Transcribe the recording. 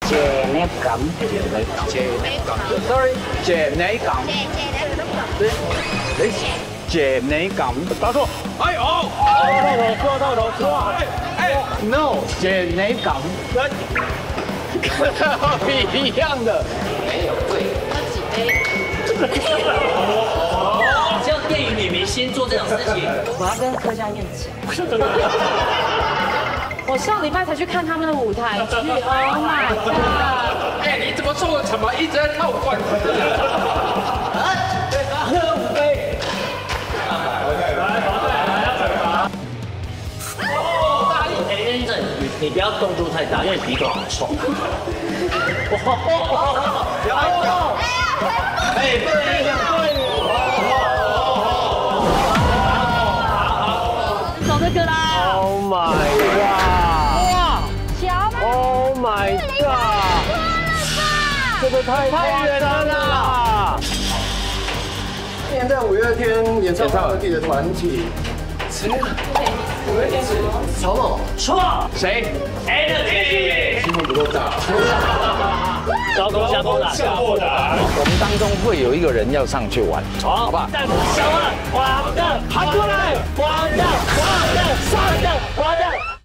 姐内港，sorry， 姐内港，对，姐内港，答错。哎呦，到头，no， 姐内港，一样的，没有对，几杯。 只有电影女明星做这种事情， 我要跟柯佳燕讲。我上礼拜才去看他们的舞台剧 ，Oh my god！ 哎，你怎么做的？怎么一直在套罐子？ 喝5杯。 哎，认真，你不要动作太大，因为鼻孔很臭。 不要动！哎，不能影响队伍。 走这个啦 ！Oh my god！ 哇！ 乔吗 ！Oh my god！ 这个太远了啦！ 今年在5月天演唱会的团体，谁？5月天是曹猛。 错。 谁 ？Energy。 新闻不够大。 高空下波打。 我们当中会有一个人要上去玩，好不好？ 小二，黄的，喊过来，黄的，上的。